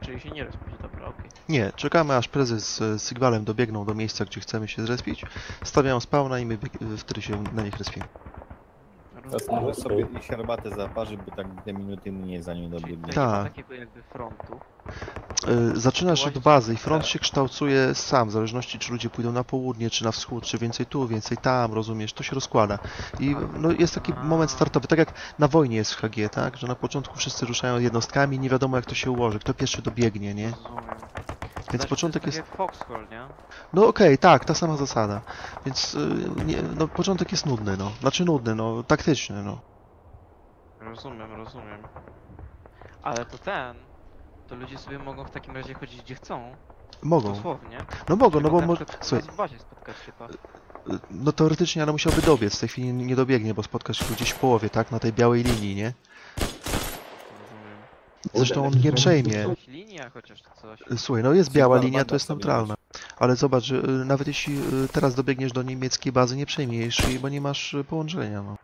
czyli się nie rozpić, dobra, okej. Nie, czekamy aż prezes z Sigwalem dobiegną do miejsca, gdzie chcemy się zrespić. Stawiają spawna i my wtedy się na nich respimy. Teraz może sobie i herbatę zaparzyć, bo tak 2 minuty mnie zanim Czyli dobiegnie. tutaj nie ma Tak. takiego jakby frontu. Zaczynasz od bazy i front się kształtuje sam, w zależności czy ludzie pójdą na południe, czy na wschód, czy więcej tu, więcej tam, rozumiesz, to się rozkłada. I no, jest taki moment startowy, tak jak na wojnie jest w HG, tak, że na początku wszyscy ruszają jednostkami, nie wiadomo jak to się ułoży, kto pierwszy dobiegnie, nie? Rozumiem. Więc Znaczy, początek to jest... jest tak jak Foxhole, nie? No okej, tak, ta sama zasada. Więc no, początek jest nudny, no. Znaczy nudny, no, taktyczny, no. Rozumiem. Ale to ludzie sobie mogą w takim razie chodzić gdzie chcą. Mogą. Dosłownie. No mogą, Czyli no bo na może... przykład Słuchaj, w bazie spotkać typa. no teoretycznie, ale musiałby dobiec, w tej chwili nie dobiegnie, bo spotkasz się gdzieś w połowie, tak, na tej białej linii, nie? Rozumiem. Zresztą on nie przejmie. Jakaś linia chociaż czy coś. Słuchaj, no jest biała Sigwal linia, banda to jest sobie neutralna. Ale zobacz, że nawet jeśli teraz dobiegniesz do niemieckiej bazy, nie przejmiesz jej, bo nie masz połączenia, no.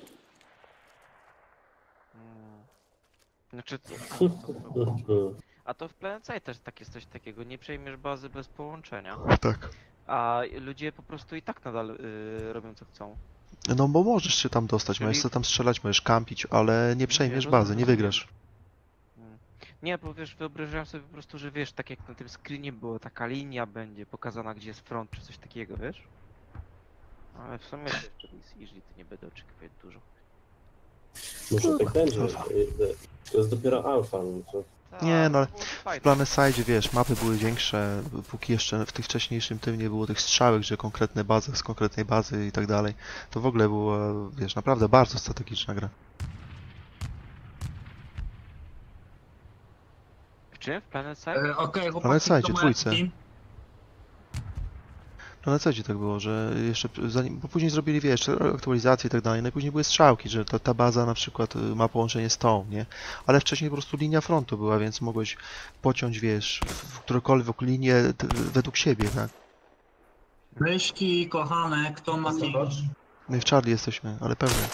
Znaczy co? A to w Planet Side też tak jest coś takiego. Nie przejmiesz bazy bez połączenia. Tak. A ludzie po prostu i tak nadal robią co chcą. No bo możesz się tam dostać, Czyli- możesz sobie tam strzelać, możesz kampić, ale nie przejmiesz rozumiem, bazy, nie rozumiem. wygrasz. Nie, bo wiesz, wyobrażałem sobie po prostu, że wiesz, tak jak na tym screenie było, taka linia będzie pokazana, gdzie jest front, czy coś takiego, wiesz? Ale w sumie to jeszcze jeżeli to nie będę oczekiwać dużo. Może tak będzie. To jest dopiero alfa. No to... Nie, no ale to było fajne. W Planet Side, wiesz, mapy były większe, póki jeszcze w tych wcześniejszym tym nie było tych strzałek, że konkretne bazy z konkretnej bazy i tak dalej. To w ogóle było, wiesz, naprawdę bardzo strategiczna gra. W czym? W Planet Side? Okej, Ale chłopaki, słuchajcie, to trójce. team. No na co tak było, że jeszcze zanim, bo później zrobili, wiesz, aktualizacje i tak dalej, no i później były strzałki, że ta baza na przykład ma połączenie z tą, nie? Ale wcześniej po prostu linia frontu była, więc mogłeś pociąć, wiesz, w którąkolwiek linię według siebie, tak? Myszki, kochane, kto ma team? My w Charlie jesteśmy, ale pewnie.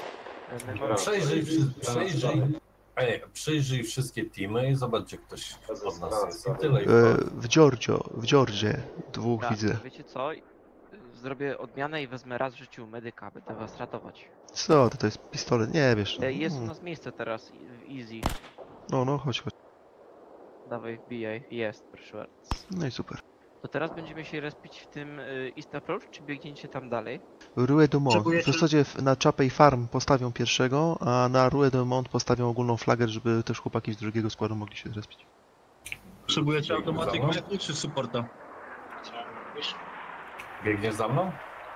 Przyjrzyj wszystkie teamy i zobacz, gdzie ktoś od nas jest. I tyle. W Georgie dwóch Tak, widzę. wiecie co? Zrobię odmianę i wezmę raz w życiu medyka, będę was ratować. Co, to jest pistolet, nie wiesz. Jest u nas miejsce teraz, w Easy. No, chodź. Dawaj, wbijaj. Jest, proszę bardzo. No i super. To teraz będziemy się respić w tym East Approach, czy biegniecie tam dalej? Rue du Mont. W Potrzebujecie- zasadzie na Chapey Farm postawią pierwszego, a na Rue du Mont postawią ogólną flagę, żeby też chłopaki z drugiego składu mogli się zrespić. Potrzebujecie automatic rifle czy supporta? Biegniesz za mną?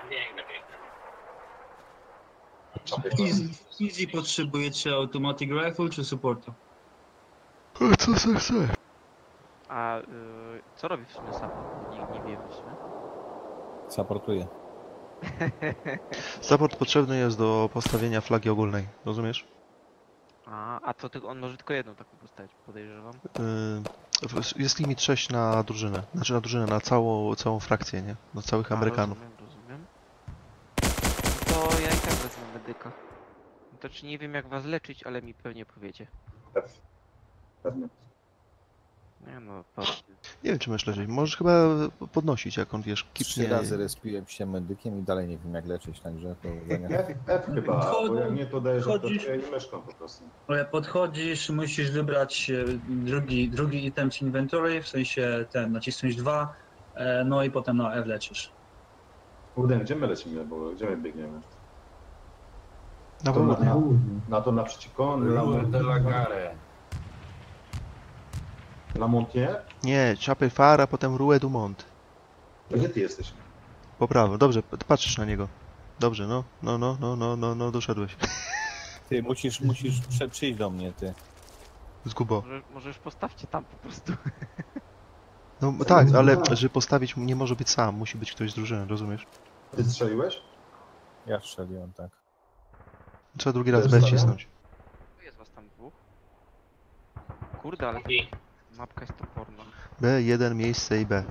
Easy potrzebujecie automatic rifle czy supporta? Co se chce? A co robi w sumie Sapa? Nie wiem w sumie. Zaportuję. Support potrzebny jest do postawienia flagi ogólnej, rozumiesz? A to on może tylko jedną taką postawić, podejrzewam. Jest limit 6 na drużynę. Znaczy na drużynę, na całą frakcję, nie? Na całych Amerykanów. Rozumiem. To ja i tak wezmę medyka. To czy nie wiem jak was leczyć, ale mi pewnie powiecie. Nie no, patrz. Nie wiem, czy możesz leżeć. Możesz chyba podnosić, jak on, wiesz, 3 kipnie. razy respiłem się medykiem i dalej nie wiem jak leczyć, także to F chyba, bo jak nie to dajesz Chodzisz- ja nie mieszkam po prostu. Ale podchodzisz, musisz wybrać drugi item z inventory, w sensie ten, nacisnąć 2, no i potem na F leczysz. Kurde, gdzie my lecimy, bo gdzie my biegniemy? Na To południe. na to naprzeciwko? Rue de la Gare. La Montier? Nie, Chapey Farm, a potem Rue du Mont. Gdzie ty jesteś? Po prawo. Dobrze, patrzysz na niego. Dobrze, no, doszedłeś. Ty musisz przyjść do mnie, ty. Zgubo. Możesz postawcie tam po prostu. No tak, ale żeby postawić nie może być sam, musi być ktoś z drużyny, rozumiesz? Ty strzeliłeś? Ja strzeliłem, tak. Trzeba drugi raz Też B stawiam? wcisnąć. Jest was tam dwóch. Kurde, ale mapka jest toporna. B1, miejsce i B.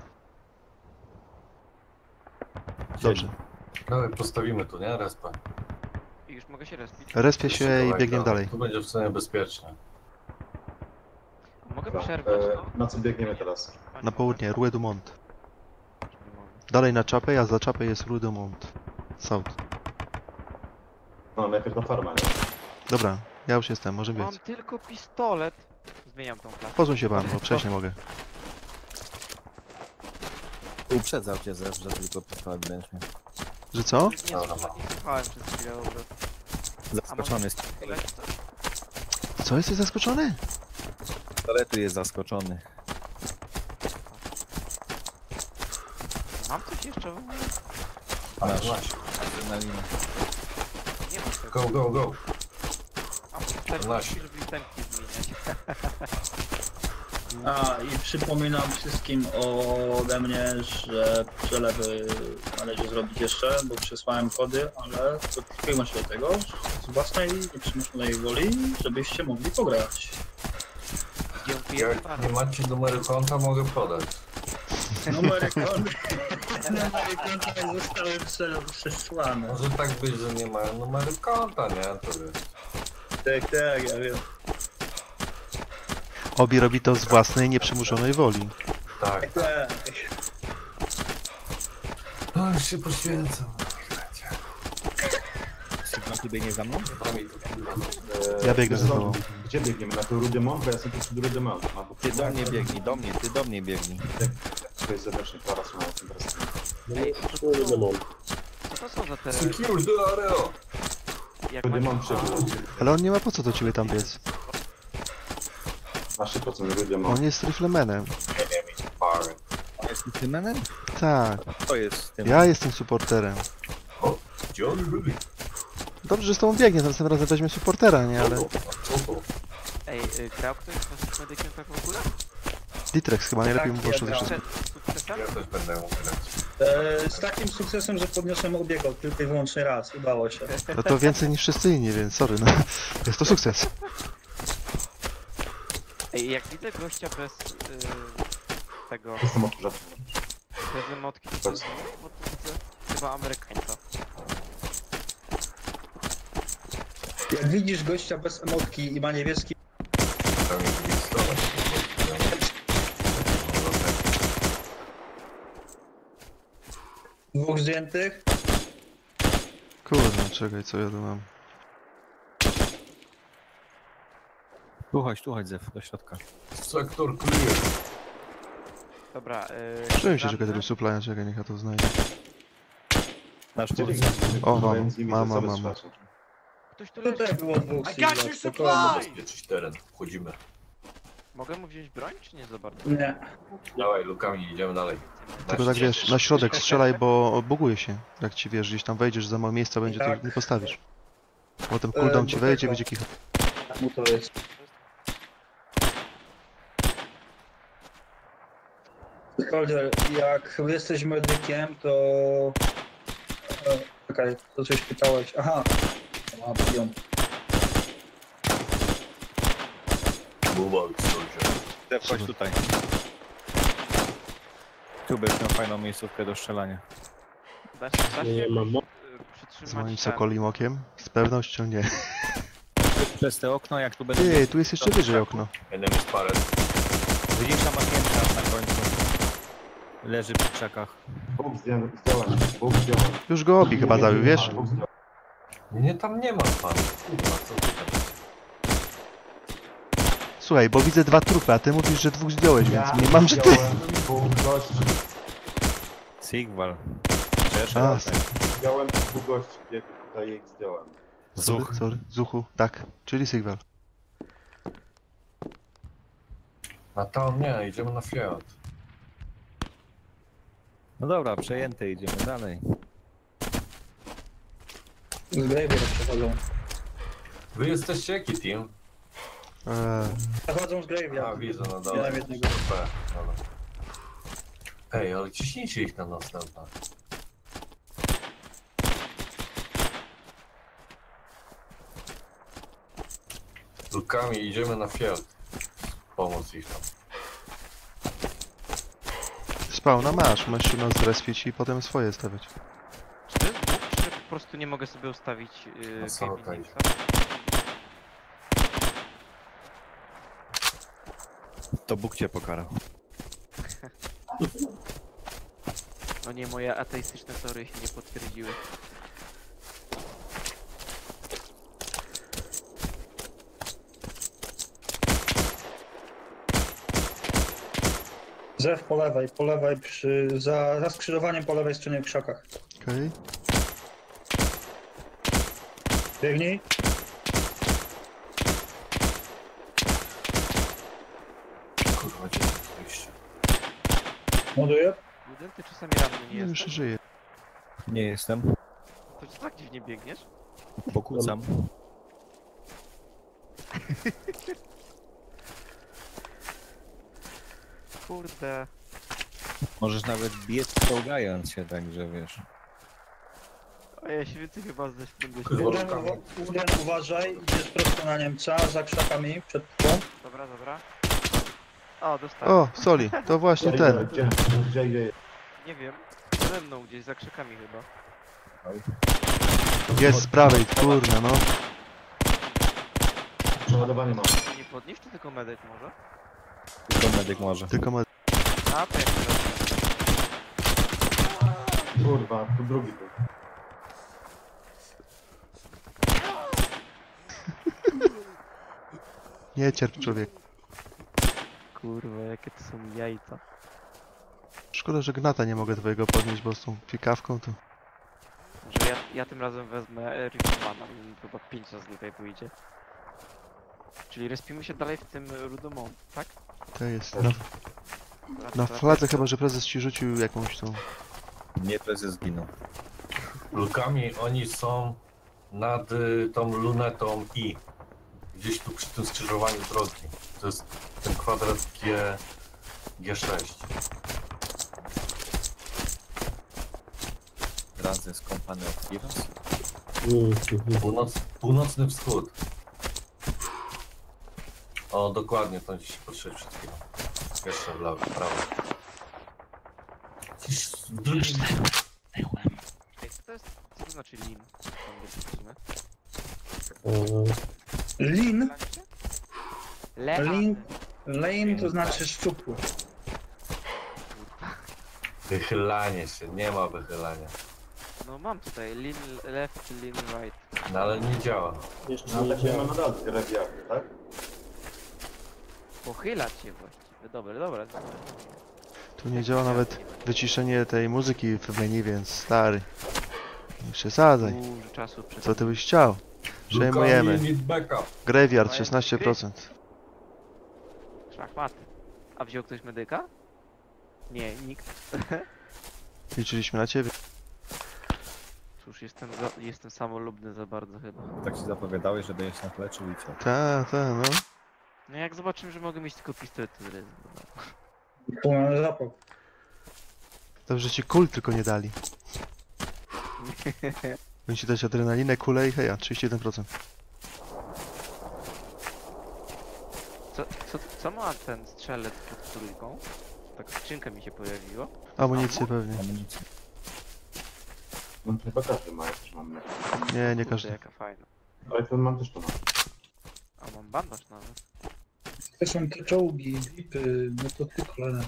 Dobrze. No i postawimy tu, nie? Respę. I już mogę się respić. Respię się i biegniemy dalej. Tu będzie w sumie bezpiecznie. Mogę Dobra, przerwać to? na co biegniemy teraz? A, Na nie południe, Rue du Mont. mogę. Nie mogę. Dalej na czapę, a za czapę jest Rue du Mont. South. No, najpierw na farmę, nie? Dobra, ja już jestem, może Mam biec. tylko pistolet. Zmieniam tą klasę. Posuń się pan, bo przejść nie mogę. Uprzedzał cię Zef, że tylko pistolet będziesz miał. Że co? Nie, nie słuchałem przez chwilę w ogóle. Zaskoczony jest. Leci coś? Co, jesteś zaskoczony? Pistoletu jest zaskoczony. Mam coś jeszcze w ogóle? Ale Masz. właśnie. Adrenalina. Nie mam tego. Go, go, go. A, bo też Nasi. lubi temki zmieniać. A i przypominam wszystkim ode mnie, że przelewy należy zrobić jeszcze, bo przesłałem kody, ale dotknijmy się do tego z własnej nieprzymuszonej woli, żebyście mogli pograć. Dziękuję Jak bardzo. nie macie numeru konta, mogę podać. Numery konta zostały przesłane. Może tak być, że nie mają numeru konta, nie? To wiesz. Tak, ja wiem. Obi robi to z własnej, nieprzymuszonej woli. Tak. Tak. No już się poświęcam. Sygnał ty biegnie za mną? Ja biegnę za tobą. Gdzie biegniemy? Na tą Rue de Mont? Bo ja jestem tu przy Rue de Mont. Albo Ty do mnie biegnij, ty do mnie biegnij. to jest zewnętrzny para są na tym teraz. Co to są za te... Secure the areo! Jak Rue de macie... Mont przebył. Ale on nie ma po co do ciebie tam biec. Na szybko co Rue de On Mont. jest riflemanem. Fire. Jest ty menem? Tak, To jest tym. ja jestem supporterem. Gdzie oni byli? Dobrze, że z tobą biegnie, to następnym razem weźmie supportera, nie? Ale Co to? Ej, grał ktoś z waszych medykiem tak w ogóle? Ditrex chyba najlepiej mu Tak, poszło ze ja wszystkim. Przed sukcesem? Ja też będę mógł grać. Z takim sukcesem, że podniosłem obiego tylko i wyłącznie raz. Udało się. No to więcej niż wszyscy inni, więc sorry, no. Jest to sukces. Ej, jak widzę gościa bez tego, Jestem odkurzaczem. bez emotki, to jest bo tu widzę chyba Amerykańca. Jak widzisz gościa bez emotki i ma niebieski, Tam jest drugi stronę. dwóch zdjętych, Kurde, czekaj, co ja tu mam. Tu chodź Zef, do środka. Sektor clear. Dobra, Przyjąłem się żadne? czekać tego supplya, czekaj, niech ja to znajdę. Nasz Gdzie tu. biegniemy? O, mam, Próbowałem z nimi mam, ze sobą mam. strzelać. Ktoś tu leży. tutaj było dwóch I Silva, got your spokojnie. Zabezpieczyć teren. Wchodzimy. Mogę mu wziąć broń, czy nie za bardzo? Nie. Dawaj, lukami, idziemy dalej. Tylko tak wiesz, na środek strzelaj, bo buguje się. Jak ci wiesz, gdzieś tam wejdziesz, za mało miejsca będzie, to Tak. nie postawisz. Potem cooldown ci do wejdzie, tego. będzie kicha. Mu to jest. Holder, jak jesteś medykiem, to... Czekaj, to coś pytałeś. Aha. A, pion. Move out, soldier. Zef, chodź tutaj. Tu będziesz miał fajną miejscówkę do strzelania. Da się Nie mam mo- Z przytrzymać moim ten- sokolim okiem? Z pewnością nie. Przez te okno, jak tu będę... Ty, tu jest jeszcze wyżej okno. Enemy spotted. Widzisz tam okienka na końcu. Leży przy krzakach. Bóg zdjąłem. Bóg zdjąłem. Już go Obi chyba zabił, wiesz? Bóg zdjąłem. Nie, tam nie ma pan. Kurwa, co ty tam? Słuchaj, bo widzę dwa trupy, a ty mówisz, że dwóch zdjąłeś, więc nie mam, że ty... Bóg gości. Sigwal. A, Zdjąłem dwóch gości. Jak tutaj ich zdjąłem. Zuch. sorry, Zuchu, tak, czyli Sigval. A tam nie, idziemy na Fiat. No dobra, przejęte, idziemy dalej. Z Graveyard przechodzą. Wy jesteście jaki team? Przechodzą z A, Graveyard. widzę, no Miałem dobra. jednego. Super, dobra. Ej, ale ciśnijcie ich na następne. Lukami idziemy na Fiat. Pomóc ich tam. Spawna masz, możesz się nas zrespić i potem swoje stawiać. Czy to jest bóg, czy po prostu nie mogę sobie ustawić Masalka kamienicy? To Bóg cię pokara. No nie, moje ateistyczne teorie się nie potwierdziły. Zew po lewej za skrzyżowaniem po lewej stronie w krzakach. Okej. Biegnij. Kurwa, gdzie jest wyjście? Ładuję. Jeden, ty czasami ranny nie No już jesteś? żyje. Nie jestem. To czy tak dziwnie biegniesz? Pokłócam. Kurde. Możesz nawet biec czołgając się, także wiesz. O, ja się więcej chyba ze będę Kurwa. śmiewał. Uden, uważaj, idziesz prosto na Niemca, za krzakami, przed tobą. Dobra, dobra. O, dostałem. O, Soli, to właśnie Gdzie, ten. gdzie? Nie wiem. Ze mną gdzieś, za krzakami chyba. Jest z prawej, kurna, no. Przeładowanie mam. To nie podnieść, czy tylko medyk może? Tylko medyk może. Tylko ma... A, to jak to Kurwa, tu drugi był. Nie cierp, człowiek. Kurwa, jakie to są jajca. Szkoda, że gnata nie mogę twojego podnieść, bo z tą pikawką to... Może ja tym razem wezmę Rifmana i chyba 5 razy tutaj pójdzie. Czyli respimy się dalej w tym Rudomont, tak? To jest. Dobra, Na dobra. fladze chyba, że prezes ci rzucił jakąś tą... Nie, prezes zginął. Lukami oni są nad tą lunetą I. Gdzieś tu przy tym skrzyżowaniu drogi. To jest ten kwadrat G6. Razem Company of Heroes. Północny wschód. O, dokładnie, to ci się patrzyli przed chwilą. Jeszcze w lewo, w prawo. Gdzieś w drugim... Ej, co to znaczy lin? Lin. Lean. Lin. Lane to znaczy szczupły. Wychylanie się, nie ma wychylania. No mam tutaj lean left, lean right. No ale nie działa. Jeszcze No nie tak nie działa. ma nadal grawiardy, tak? Pochylać się właściwie. Dobra. Tu nie działa nawet wyciszenie tej muzyki w menu, więc stary. Nie przesadzaj. Dużo czasu przed Co ty byś chciał? Przejmujemy. Lukami need backup. Graveyard Moje 16%. szachmaty. A wziął ktoś medyka? Nie, nikt. Liczyliśmy na ciebie. Cóż, jestem samolubny za bardzo chyba. Tak ci zapowiadałeś, że będziesz nas leczył i co? Ta, no. No jak zobaczymy, że mogę mieć tylko pistolet, to zrezygnował. Pełny zapał. Dobrze ci kul tylko nie dali. Będzie ci dać adrenalinę, kulę i heja, 31%. Co ma ten strzelec pod trójką? Tak skrzynka mi się pojawiła. Amunicję pewnie. Amunicję. No chyba każdy ma, jak też mam. Nie, nie Kurde, każdy. jaka fajna. Ale ten mam też to ma. A mam bandaż nawet. To są te czołgi, jeepy, motocykle.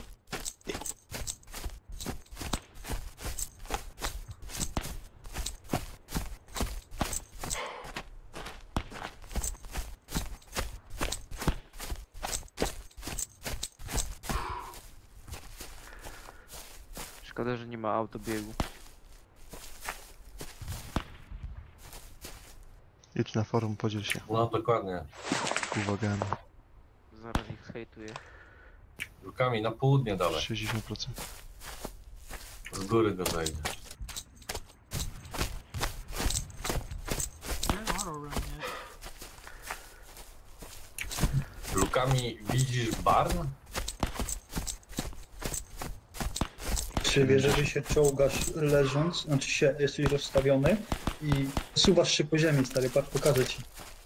Szkoda, że nie ma autobiegu. Idź na forum, podziel się No dokładnie. uwagami. Zaraz ich hejtuję. Lukami na południe dalej. 60%. Z góry go zejdzie. Lukami widzisz barn? Czy wiesz, że się czołgasz leżąc, znaczy się jesteś rozstawiony i suwasz się po ziemi, stary, patrz, pokażę ci.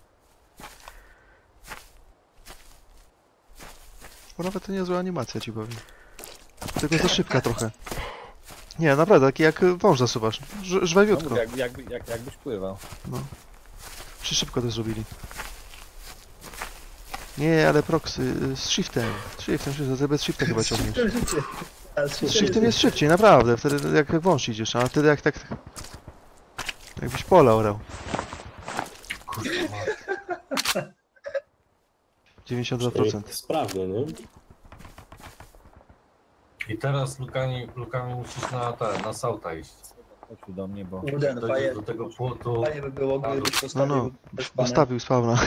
Bo nawet to niezła animacja ci powiem. Tylko za szybka trochę. Nie, naprawdę, taki jak wąż zasuwasz. No, Żwawiutko. mówię, jakbyś pływał. No. Czy szybko to zrobili? Nie, ale proxy z shiftem. Z shiftem, bez shifta chyba ciągniesz. Z shiftem jest szybciej, naprawdę. Wtedy jak wąż idziesz, a wtedy jak tak... Jakbyś pola orał. Kurwa, 92%. Sprawne, nie? i teraz lukami musisz na Sauta iść. Chodź tu do mnie, bo... Kurde, no fajnie, Do tego płotu. fajnie by było, gdybyś No, postawił no. też panel. Postawił spawna.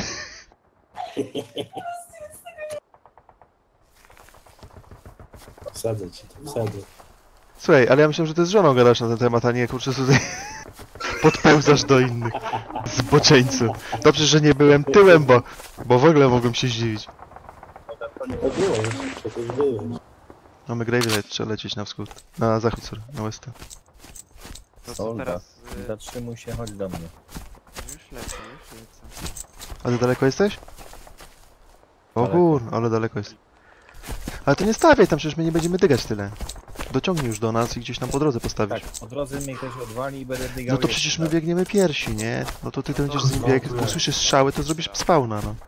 Wsadzę ci to, wsadzę. Słuchaj, ale ja myślałem, że ty z żoną gadasz na ten temat, a nie kurczę tutaj podpełzasz do innych zboczeńców. Dobrze, że nie byłem tyłem, bo w ogóle mogłem się zdziwić. No byłeś, przecież byłeś. Mamy Gravelight, trzeba lecieć na wschód. Na zachód, sorry, na west. To co Solda, teraz? zatrzymuj się, chodź do mnie. Już lecę, już lecę. A ty daleko jesteś? O Daleko. kur, ale daleko jest. Ale to nie stawiaj tam, przecież my nie będziemy dygać tyle. Dociągnij już do nas i gdzieś tam po drodze postawić. Tak, po drodze mnie ktoś odwali i będę biegał. No to jeszcze. przecież my biegniemy pierwsi, nie? No to ty będziesz z nim biegł, jak usłyszysz strzały, to zrobisz spawna, no.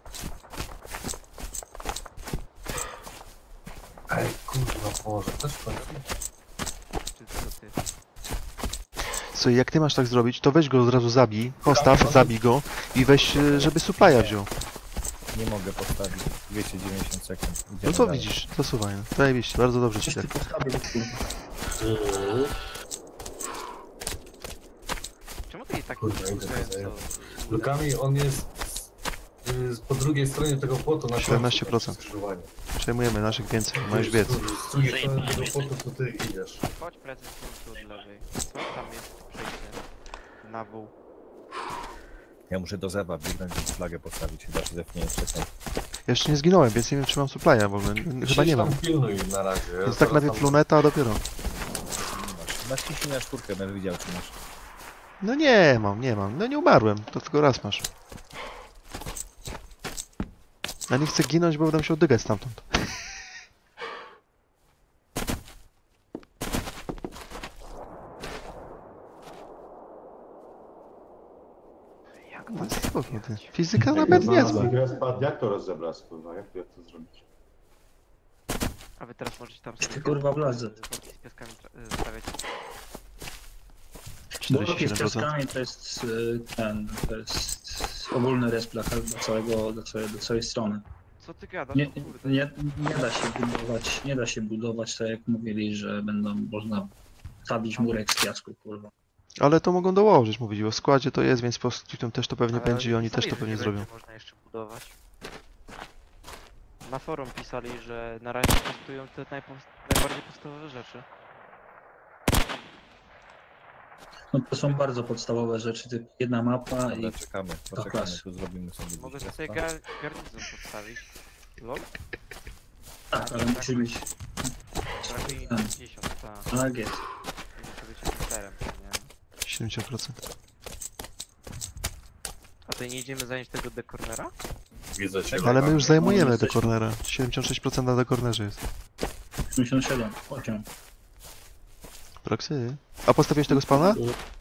Ej, kurwa, Boże, też w końcu. Czy co ty? Słuchaj, jak ty masz tak zrobić, to weź go od razu zabij, postaw, zabij go i weź, żeby supplya wziął. Nie mogę postawić. Wiecie, 90 sekund. No Idziemy co dalej. widzisz, zasuwaj, no. Zajebiście, bardzo dobrze ci Coś tak. ty postawił, kurwa. Czemu ty tak Kurwa, idę wkurzająco- tutaj. Lukami on jest po drugiej stronie tego płotu na 17%. skrzyżowaniu. Przejmujemy naszych więcej, możesz biec. Z drugiej strony tego płotu to ty idziesz. Chodź prezes tu od lewej. Co tam jest przejście? Na wół. Ja muszę do zewa biegnąć, żeby flagę postawić. Chyba się zepnie jeszcze. Jeszcze nie zginąłem, więc nie wiem, czy mam supplya w ogóle. Chyba nie mam. Tam pilnuj na razie. Ja Więc tak zaraz najpierw tam- luneta, a dopiero. Nie masz. Masz ciśnij na czwórkę, będę widział, czy masz. No nie mam. No nie umarłem, to tylko raz masz. Ja nie chcę ginąć, bo będę się oddygać stamtąd. Jak No to spokój, ty. Fizyka nawet niezła. Jak to rozebrać, kurwa? Jak to zrobić? A wy teraz możecie tam Ty kurwa wlazę. worki z piaskami stawiać. Worki z 47%. piaskami to jest to jest ogólny resp dla całej strony. Co ty gadasz? Nie, O kurde. nie da się budować tak jak mówili, że można stawić murek z piasku, kurwa. Ale to mogą dołożyć, mówili, bo w składzie to jest, więc po Scriptum też to pewnie Ale będzie i oni też pisali, to że pewnie nie zrobią. będzie można jeszcze budować. Na forum pisali, że na razie testują te najbardziej podstawowe rzeczy. No to są bardzo podstawowe rzeczy, typu jedna mapa i Dobra, czekamy. Poczekamy, klas. tu zrobimy sobie Mogę gdzieś sobie respa. garnizon postawić. Lol? tak, ale musi być Trafi ten, 50, tak. tak jest. Muszę być oficerem, nie? 70%. A to nie idziemy zająć tego dekornera? Widzę cię. Ale my już zajmujemy do jesteśmy. cornera. 76% na dekornerze jest. 87, pociąg. Proxy. A postawiłeś tego spawna?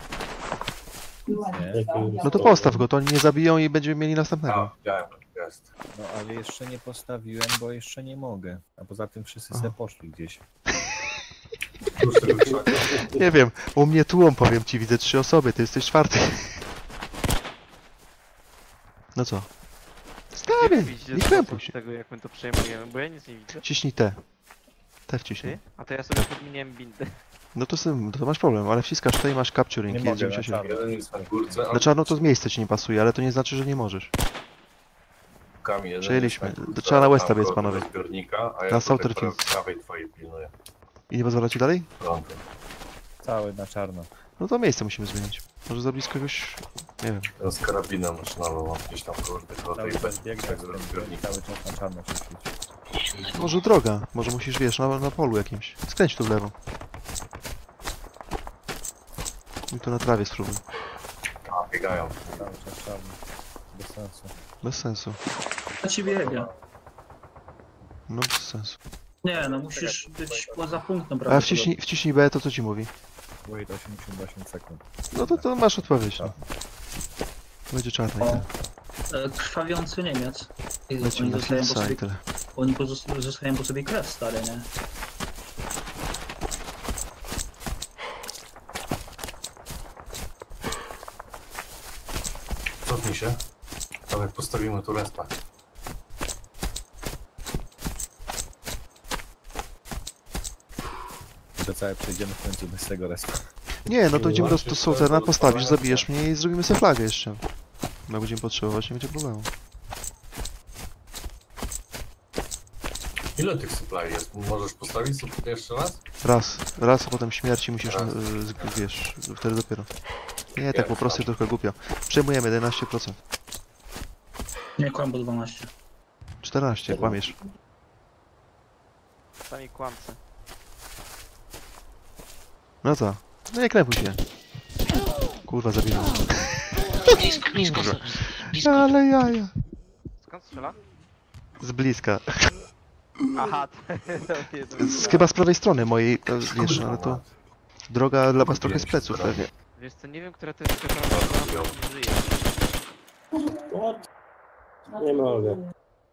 Nie. No to postaw go, to oni nie zabiją i będziemy mieli następnego. A, widziałem, jest. No ale jeszcze nie postawiłem, bo jeszcze nie mogę. A poza tym wszyscy Aha. se poszli gdzieś. Tu z tego krzaka. Nie wiem, u mnie tłum, powiem ci, widzę 3 osoby, ty jesteś 4. No co? Stawiaj, Widzicie nie z krępuj się. tego, jak my to przejmujemy, bo ja nic nie widzę. Ciśnij T. T wciśnij. Ty? A to ja sobie podmieniłem bindę. No to, to masz problem, ale wciskasz T i masz capturing, Nie jest mogę, 97. Jeden jest na górce, a Na czarno to miejsce ci nie pasuje, ale to nie znaczy, że nie możesz. lukami jeden Przejęliśmy. jest na górce, Trzeba na Westa tam biec, koło panowie. tego zbiornika, a ja Na tutaj Southern po prawej twojej pilnuję. I nie pozwala ci dalej? Frontem. Cały na czarno. No to miejsce musimy zmienić. Może za blisko kogoś... nie wiem. Ten z karabinem maszynowym gdzieś tam koło tego Cały tej czas biegnę, tego zbiornika. cały czas na czarno się świeci. Może droga, może musisz, wiesz, na polu jakimś. Skręć tu w lewo. I tu na trawie spróbuj. A, biegają. Cały czas czarno. Bez sensu. Bez sensu. Na ci biega. No bez sensu. Nie, no musisz być poza punktem, A prawda? wciśnij B, to co ci mówi? Wait 88 sekund. No to masz odpowiedź, no. Będzie czarny. O. Krwawiący Niemiec. Lecimy na Hillside, tyle. Oni zostawiają po sobie krew, stary, nie? Cofnij się. Tam jak postawimy tu respa. To całe przejdziemy w końcu bez tego restu. Nie, no to idziemy do Sołterna, postawisz, zabijesz mnie i zrobimy sobie flagę jeszcze. Jak będziemy potrzebować, nie będzie problemu. Ile tych supply jest? Możesz postawić supply jeszcze raz? Raz, a potem śmierci musisz, Raz. wiesz, wtedy dopiero. Nie, tak po prostu trochę głupio. Przejmujemy 11%. Nie, kłam, bo 12. 14, kłamiesz. Sami kłamcy. No co? No nie krępuj się. Kurwa, zabiłem. Blisko. Ale jaja. Skąd strzela? Z bliska. Aha, to jest... Chyba z prawej strony mojej, wiesz, ale to... Droga dla was trochę z pleców pewnie. Wiesz co, nie wiem, która to jest przepraszam, nie żyje. What? Nie mogę.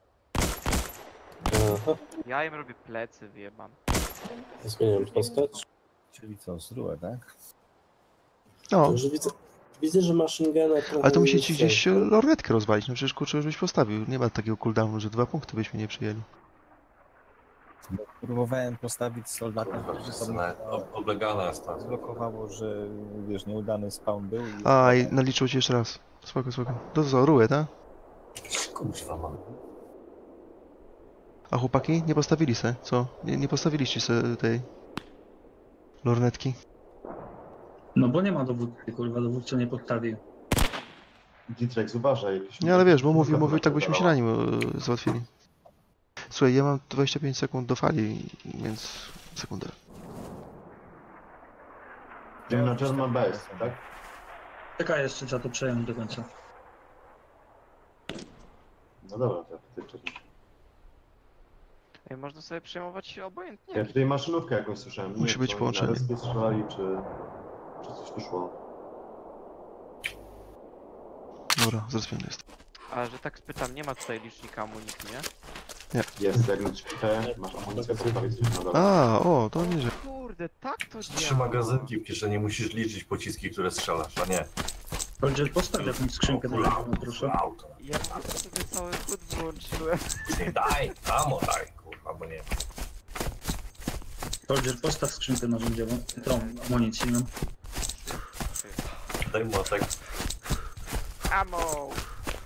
Aha, Ja im robię plecy, wyjebam. zmieniam postać. Czyli co, zrułę, tak? No, Także widzę, że machine guna trochę... ale to musicie jest gdzieś safe. lornetkę rozwalić, no przecież kurczę już byś postawił. Nie ma takiego cooldownu, że 2 punkty byśmy nie przyjęli. Próbowałem postawić soldata, którzy sobie Oblegana jest ta. zblokowało, że wiesz, nieudany spawn był i... A, i naliczył ci jeszcze raz. Spoko. To co, rułę, tak? Kurwa mam. A chłopaki nie postawili se, co? Nie postawiliście se tej... lornetki? No bo nie ma dowódcy, kurwa, dowódca nie podstawił. Ditrex, uważaj. Jakieś... Nie, ale wiesz, bo mówił, tak byśmy się na nim załatwili. Słuchaj, ja mam 25 sekund do fali, więc... sekundę. Idziemy na German Base, tak? Czekaj, jeszcze trzeba to przejąć do końca. No dobra, to ty wcześniej. Ej, można sobie przejmować obojętnie. Ja tutaj maszynówkę jakąś słyszałem. Nie Musi wiem, być czy oni połączenie. na respie strzelali, czy coś tu szło. Dobra, zrespiony jest. A że tak spytam, nie ma tutaj licznika amunicji, nie? Jest, jak na P, masz amunicję, postawić coś na dole. A, o, to nieźle. Kurde, tak to działa. 3 magazynki w kieszeni, musisz liczyć pociski, które strzelasz, a nie. Roger, postaw jakąś skrzynkę do tego, proszę. Auto. Ja sobie cały chód wyłączyłem. Nie daj, amo daj, kurwa, bo nie. Roger, postaw skrzynkę narzędziową, tą amunicyjną. Daj młotek. Ammo!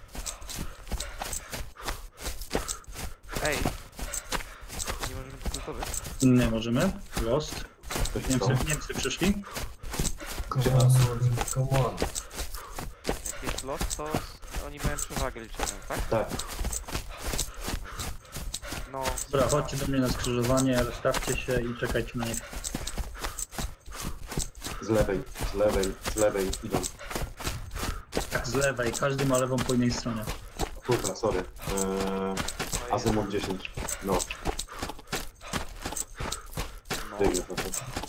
Ej! Nie możemy być gotowy? Nie możemy. Lost. Coś tam. Niemcy przyszli. Come on. Jak jest los, to oni mają przewagę liczoną, tak? Tak, No, Dobra, chodźcie do mnie na skrzyżowanie, rozstawcie się i czekajcie na nich. z lewej idą. Tak, z lewej, każdy ma lewą po innej stronie. Kurwa, sorry. Azymut 10. No, no. biegnie trochę.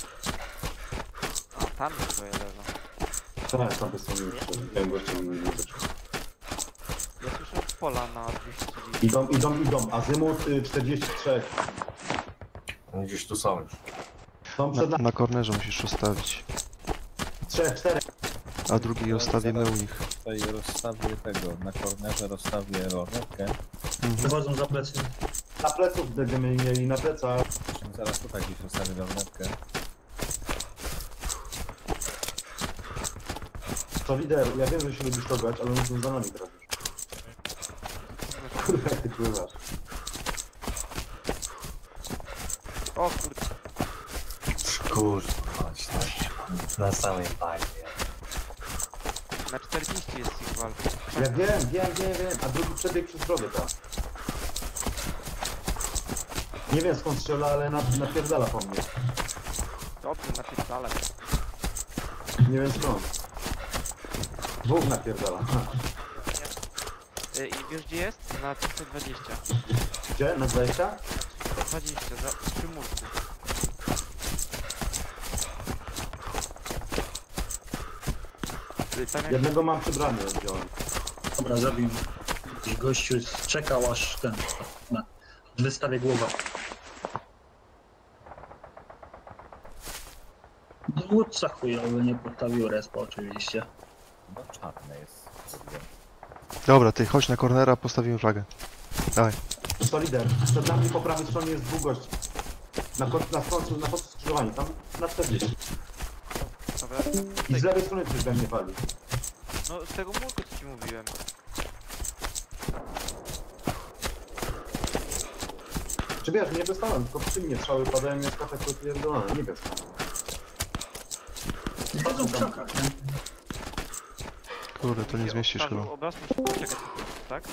A tam jest twoje lewo. Tak, tam jest to już. Wiem, goście nie zobaczył. Ja słyszę od pola na 230. Idą. Azymut 43. Oni gdzieś tu są już. Są przed nami. Na kornerze musisz ustawić. 3, 4. A drugi ustawimy u nich. Tutaj rozstawię tego, na kornerze rozstawię lornetkę. Wychodzą za plecy. Na pleców będziemy mieli, na plecach. Zaraz tutaj gdzieś rozstawię lornetkę. To lider, ja wiem, że się lubisz czołgać, ale oni są za nami teraz już. Kurwa, jak ty pływasz. O kurde, Kurwa, chodź, na samej fajnie. na 40 jest Sigwal. Ja wiem, a drugi przebiegł przez drogę tam. Nie wiem skąd strzela, ale napierdala po mnie. Dobrze, napierdalę. Nie wiem skąd. Dwóch napierdala. I wiesz gdzie jest? Na 320. Gdzie? Na 20? 120, przy murku. Tam jak... Jednego mam przy bramie wziąłem. Dobra, zabiję. I gościu czekał aż ten... wystawię głowę. Dowódca chujowy nie postawił respa oczywiście. No czarne jest. Dobra, ty chodź na cornera, postawimy flagę. Dawaj. To lider. Przed nami po prawej stronie jest dwóch gości. Na końcu skrzyżowaniu, tam na 40. Dobra. I z lewej strony coś we mnie wali. No z tego murku co ci mówiłem. Czy wiesz, nie dostałem, tylko przy mnie strzały padają, mnie skacze pierdolone, nie wiesz. Chodzą w krzakach, nie? Kurde, to nie zmieścisz chyba. Obraz musi poczekać, tak?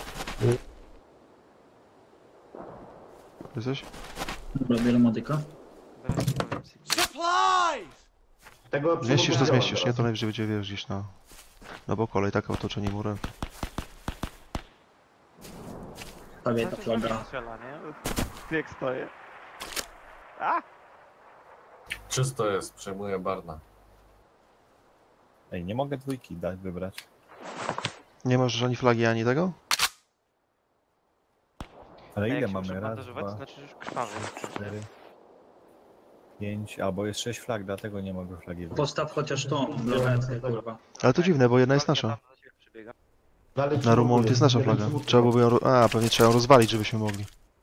Jesteś? Dobra, biorę modyka. Zaraz ci powiem, Sigma. Tego Zmieścisz to przywołałem zmieścisz, nie? teraz. To najwyżej będzie wiesz gdzieś na bokole i tak otoczenie murem. Prawie ta Znaczy, flaga. że mnie strzela, nie? Jak stoję. A! Czysto jest, przejmuję Barna. Ej, nie mogę dwójki dać, wybrać. Nie masz ani flagi, ani tego? Ale ile Jak się mamy? muszę Raz, bandażować, to dwa, znaczy, że już krwawy. 4, 5, albo jest 6 flag, dlatego nie mogę flagi wybrać. Postaw chociaż tą lornetkę, kurwa. Ale to dziwne, bo jedna jest nasza. Dalej Na przymurkuję. Rumont jest nasza Jeden flaga. przymurkuję. Trzeba byłoby ją... A, pewnie trzeba ją rozwalić, żebyśmy mogli.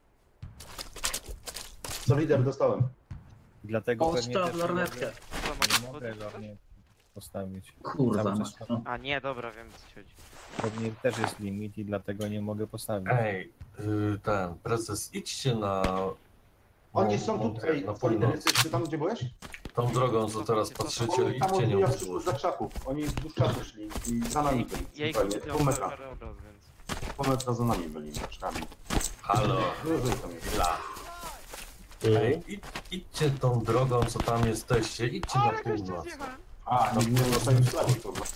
Co lider dostałem. Dlatego pewnie Postaw też lornetkę. nie mogę lornie postawić. Kurwa, Cały mać, czas no. A nie, dobra, wiem co ci chodzi. pewnie też jest limit i dlatego nie mogę postawić. Ej, ten prezes, idźcie na... Oni są tutaj, na co lider, północ. jesteś tam gdzie byłeś? Tą drogą, co teraz patrzycie, Oni tam idźcie nią odbija wzdłuż. za krzaków. Oni wzdłuż krzaków szli i za nami byli. Ja ich Zupełnie. widziałem Pół metra. parę obraz, więc... Pół metra za nami byli krzaczkami. Halo, Dużo ich tam jest. chwila. Ej, idźcie tą drogą, co tam jesteście, idźcie na północ. A, nie dostałem flagi, kurwa.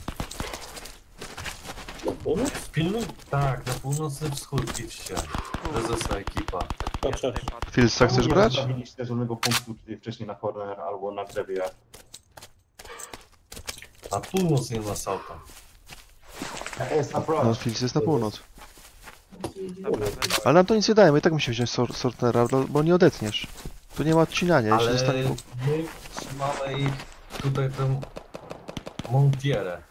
No północ? Pilnuj, tak, na północny wschód idźcie. Prezesa ekipa. Patrzę. Filsa chcesz Nie grać? zostawiliście żadnego punktu tutaj wcześniej na corner albo na drzewie. Na północ, nie na south. Jest No, approach. Fils jest na północ. Dobra, Ale nam to nic nie daje, my i tak musimy wziąć sortera, bo nie odetniesz. Tu nie ma odcinania, jeśli Ale zostanie... my trzymamy ich tutaj tę Montierę.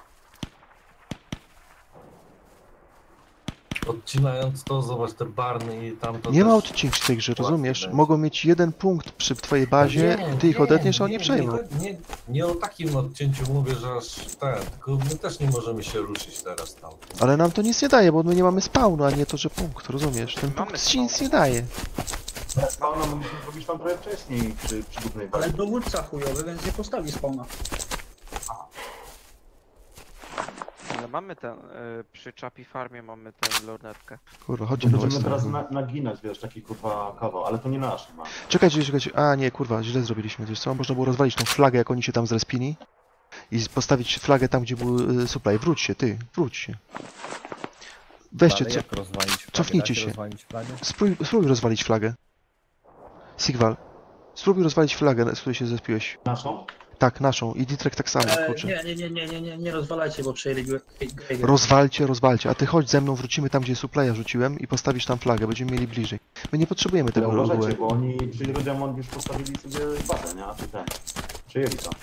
Odcinając to, zobacz te barny i tamto Nie ma też... odcinki w tej grze, łatwiej rozumiesz? będzie. Mogą mieć jeden punkt przy twojej bazie, ty ich odetniesz, a oni przejmą. Nie o takim odcięciu mówię, że aż ten, tylko my też nie możemy się ruszyć teraz tam. Ale nam to nic nie daje, bo my nie mamy spawnu, a nie to, że punkt, rozumiesz? Ten Mamy punkt ci nic spawn. nie daje. Spawna mogliśmy zrobić tam trochę wcześniej przy głównej Ale bazie. dowódca chujowy, więc nie postawi spawna. Ale mamy ten, przy Chapi Farmie mamy tę lornetkę. Kurwa, chodźcie na Będziemy western. teraz naginać, wiesz, taki kurwa kawał, ale to nie nasz ma. Czekajcie. A nie, kurwa, źle zrobiliśmy. Wiesz co? Można było rozwalić tą flagę, jak oni się tam zrespili. I postawić flagę tam, gdzie był supply. Wróć się, ty, wróć się. Weźcie, Ale jak rozwalić flagę? cofnijcie Da się. rozwalić flagę? spróbuj rozwalić flagę. Sigwal, spróbuj rozwalić flagę, z której się zespiłeś. Naszą? Tak, naszą. I Ditrek tak samo, kurczę. Nie rozwalajcie, bo przejęli Gregor. Rozwalcie, a ty chodź ze mną, wrócimy tam, gdzie supply'a rzuciłem i postawisz tam flagę, będziemy mieli bliżej. My nie potrzebujemy Ale tego uważajcie, reguły. bo oni przy Rudiamont już postawili sobie bazę, nie? A czy ten? Przyjęli to.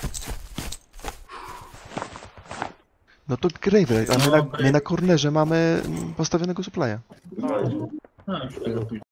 No to Graver, a my na cornerze mamy postawionego supply'a. No, już tego